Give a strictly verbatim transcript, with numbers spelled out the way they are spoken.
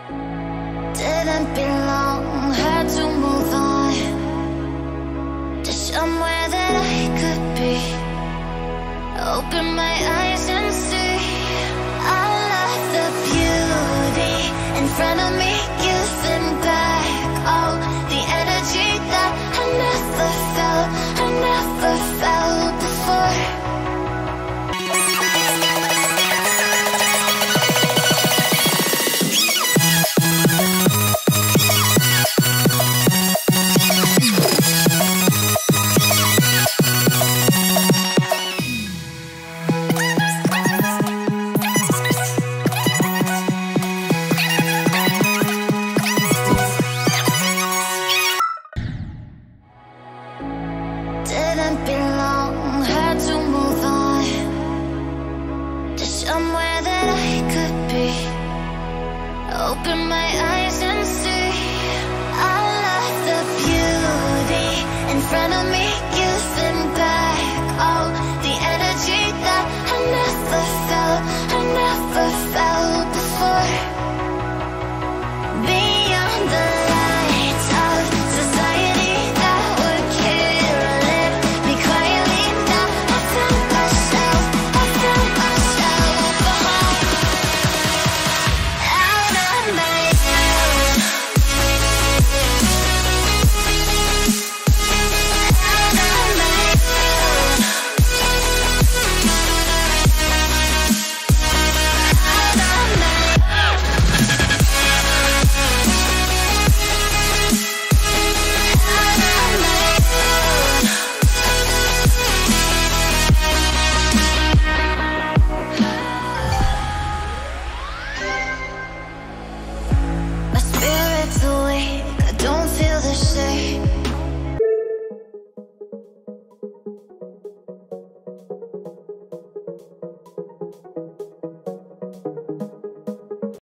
Didn't belong, had to move on to somewhere that I could be. Open my eyes and see all of the beauty in front of me, giving back all the energy that I never felt, I never felt before. Didn't belong, had to move on to somewhere that I could be. Open my eyes